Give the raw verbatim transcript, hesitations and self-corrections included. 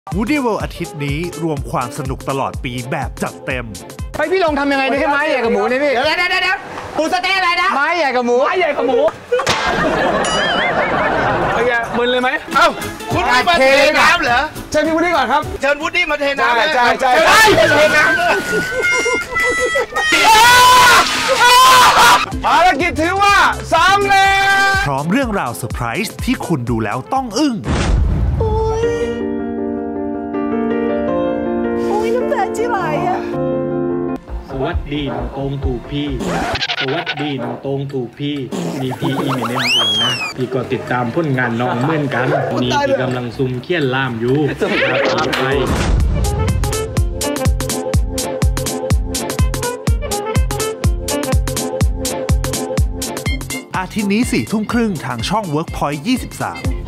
Woody World อาทิตย์นี้รวมความสนุกตลอดปีแบบจัดเต็มไปพี่ลงทำยังไงเนี่ยไม้ใหญ่กับหมูเนี่ยพี่เดี๋ยวเดี๋ยวเดี๋ยวหมูสเต๊ะอะไรนะไม้ใหญ่กับหมูไม้ใหญ่กับหมูเป็นไงมึนเลยไหมเอ้าคุณไม่มาเทน้ำเหรอเชิญพี่วูดดี้ก่อนครับเชิญวูดดี้มาเทน้ำใช่ใช่ใช่เทน้ำภารกิจถือว่าสำเร็จพร้อมเรื่องราวเซอร์ไพรส์ที่คุณดูแล้วต้องอึ้งโอ้ยโอ้ยน้ำตาจะไหลอ่ะสวัสดีน้องตรงถูกพี่สวัสดีน้องตรงถูกพี่มีพี่อีเมเนมเองนะพี่ก็ติดตามผลงานน้องเหมือนกันนี่พี่กำลังซุ่มเคี่ยนล่ามอยู่ครับไปอาทิตย์นี้สี่ทุ่มครึ่งทางช่อง Workpoint ยี่สิบสาม